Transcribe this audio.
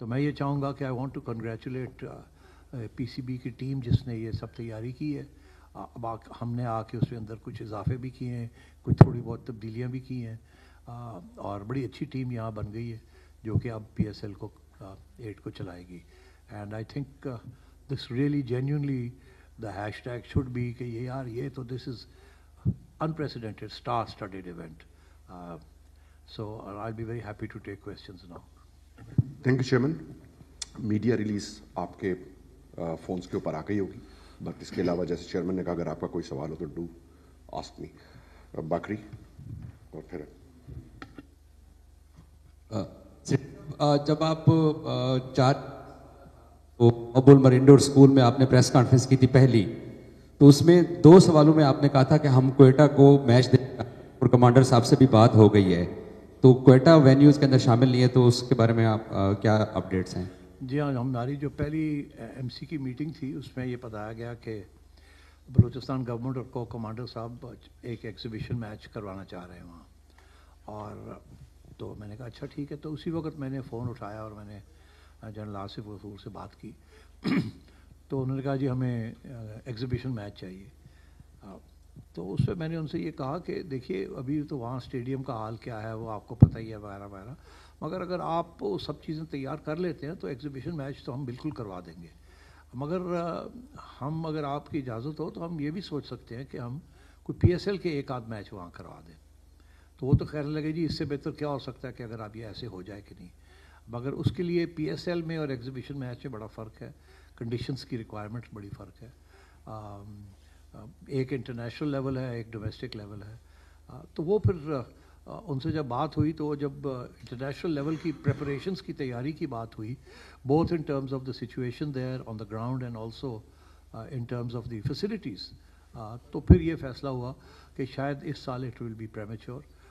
تو میں یہ چاہوں گا کہ I want to congratulate PCB کی ٹیم جس نے یہ سب تیاری کی ہے. اب ہم نے آ کے اس کے اندر کچھ اضافے بھی کیے ہیں, کچھ تھوڑی بہت تبدیلیاں بھی کی ہیں, اور بڑی اچھی ٹیم یہاں بن گئی ہے جو کہ اب PSL کو 8 کو چلائے گی. And I think this really genuinely the hashtag should be کہ یہ تو this is unprecedented star-studded event. So I'll be very happy to take questions now. Thank you, Chairman. Media release آپ کے phones کے اوپر آ گئی ہوگی, but اس کے علاوہ جیسے چیئرمین نے کہا اگر آپ کا کوئی سوال ہو تو ڈو آسک می. باقری اور پھر جب آپ 4 ابوالمر انڈور اسکول میں آپ نے پریس کانفرنس کی تھی پہلی, تو اس میں 2 سوالوں میں آپ نے کہا تھا کہ ہم کوئٹہ کو میچ دیکھیں اور کمانڈر صاحب سے بھی بات ہو گئی ہے, تو کوئٹہ وینیوز کے اندر شامل نہیں ہے, تو اس کے بارے میں آپ کیا اپڈیٹس ہیں؟ جی ہاں, ہماری جو پہلی MC کی میٹنگ تھی اس میں یہ بتایا گیا کہ بلوچستان گورنمنٹ اور کو کمانڈر صاحب ایک ایگزیبیشن میچ کروانا چاہ رہے ہیں وہاں, اور تو میں نے کہا اچھا ٹھیک ہے. تو اسی وقت میں نے فون اٹھایا اور میں نے جنرل آصف غفور سے بات کی. تو انہوں نے کہا جی ہمیں ایگزیبیشن میچ چاہیے. تو اس پہ میں نے ان سے یہ کہا کہ دیکھیے ابھی تو وہاں اسٹیڈیم کا حال کیا ہے وہ آپ کو پتہ ہی ہے وغیرہ وغیرہ, مگر اگر آپ سب چیزیں تیار کر لیتے ہیں تو ایگزیبیشن میچ تو ہم بالکل کروا دیں گے. مگر ہم اگر آپ کی اجازت ہو تو ہم یہ بھی سوچ سکتے ہیں کہ ہم کوئی PSL کے 1 آدھ میچ وہاں کروا دیں. تو وہ تو خیر لگے جی اس سے بہتر کیا ہو سکتا ہے کہ اگر آپ یہ ایسے ہو جائے کہ نہیں, مگر اس کے لیے PSL میں اور ایگزیبیشن میچ میں بڑا فرق ہے, کنڈیشنز کی ریکوائرمنٹ بڑی فرق ہے. ایک انٹرنیشنل لیول ہے, ایک ڈومیسٹک لیول ہے. تو وہ پھر ان سے جب بات ہوئی تو جب انٹرنیشنل لیول کی پریپریشنز کی تیاری کی بات ہوئی, both in terms of the situation there on the ground and also in terms of the facilities, تو پھر یہ فیصلہ ہوا کہ شاید اس سال اٹ ول بی پریمیچور.